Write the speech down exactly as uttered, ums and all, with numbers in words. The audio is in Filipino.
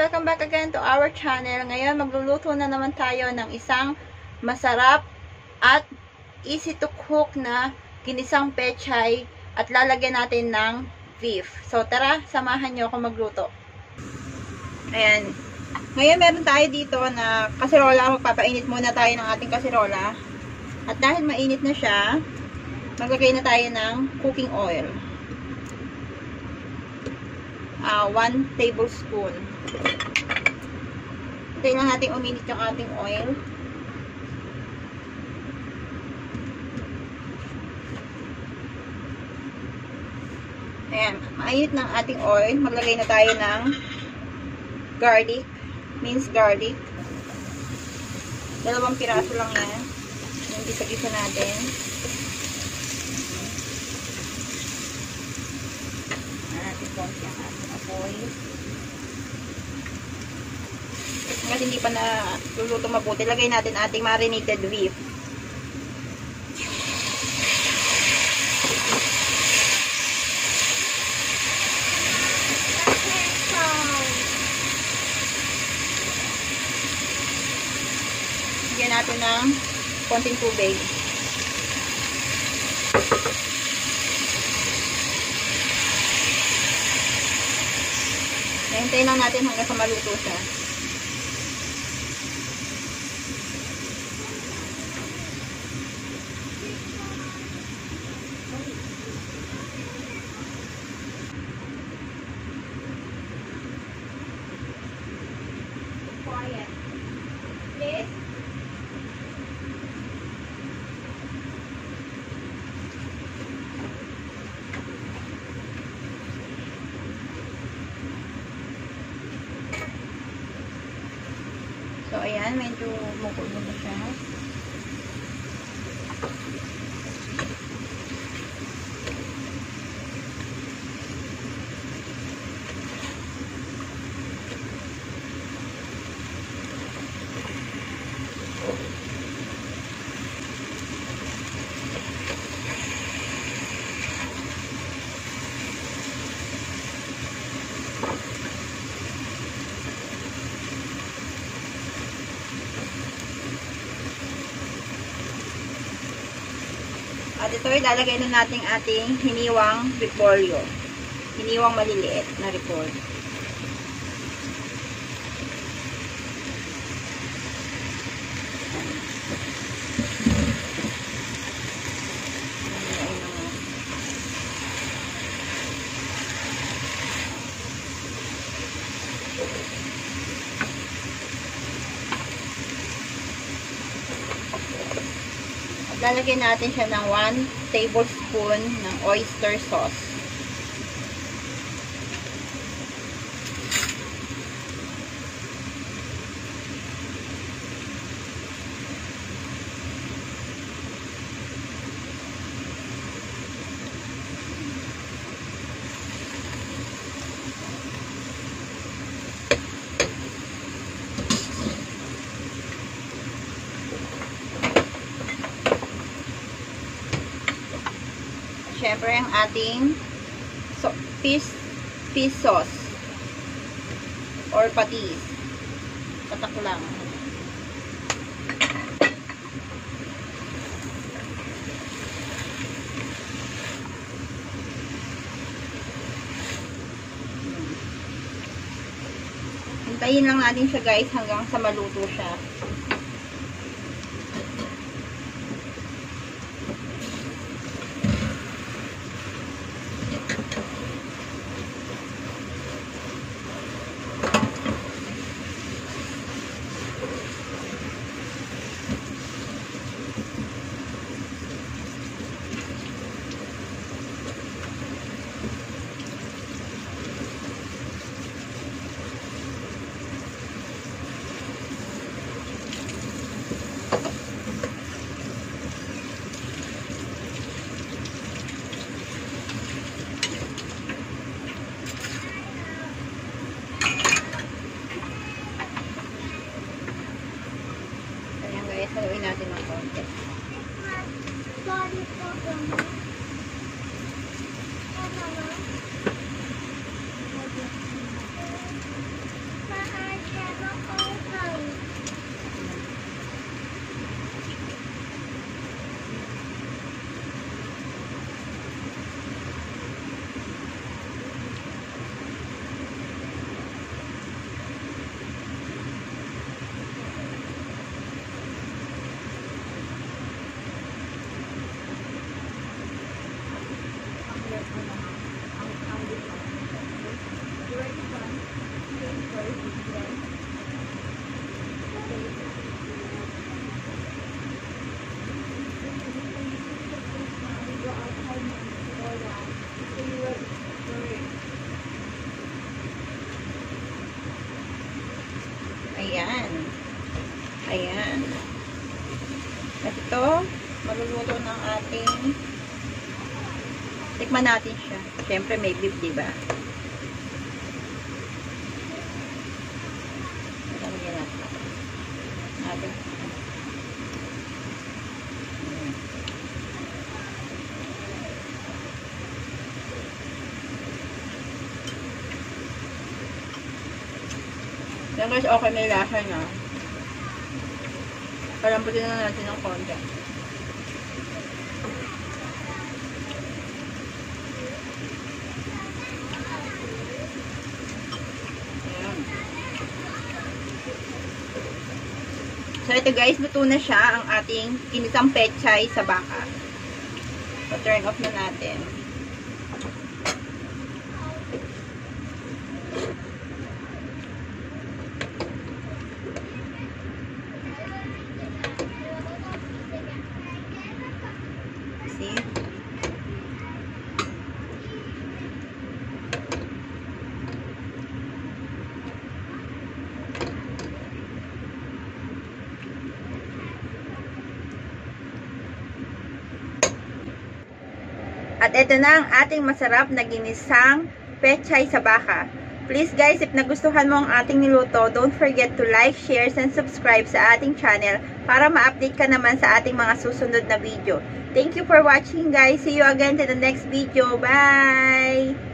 welcome back again to our channel. Ngayon, magluluto na naman tayo ng isang masarap at easy to cook na ginisang pechay at lalagyan natin ng beef. So, tara, samahan nyo ako magluto. Ayan. Ngayon, meron tayo dito na kasirola. Magpapainit muna tayo ng ating kasirola. At dahil mainit na siya, maglagay na tayo ng cooking oil. Uh, one tablespoon. Hintayin lang natin uminit yung ating oil. Ayan, mainit ng ating oil. Maglagay na tayo ng garlic, minced garlic. Dalawang piraso lang yan. Yung gisa-gisa natin. Natin konti ang ating apoy. Hanggang hindi pa na luluto mabuti, lagay natin ating marinated beef. Lagyan natin ng konting tubig. Hintayin lang natin hanggang sa maluto siya. Quiet. Please. So, ayan, medyo mukulo na siya. At ito ay lalagay na natin ating hiniwang repolyo. Hiniwang maliliit na repolyo. Lalagyan natin siya ng one tablespoon ng oyster sauce. Siyempre, ang ating so, fish, fish sauce or patis. Patak lang. Hintayin lang natin siya, guys, hanggang sa maluto siya. Haluin natin ng konti. Ayan. At ito, maluluto ng ating tikman natin siya. Siyempre may beef, diba? Lalagyan natin. Natin. Yan guys, okay na yung lasa niya. Palambutin na natin ng konti. Ayan. So ito guys, luto na siya ang ating ginisang pechay sa baka. So turn off na natin. See? At ito na ang ating masarap na ginisang pechay sa baka. Please guys, if nagustuhan mo ang ating niluto, don't forget to like, share, and subscribe sa ating channel para ma-update ka naman sa ating mga susunod na video. Thank you for watching guys. See you again to the next video. Bye!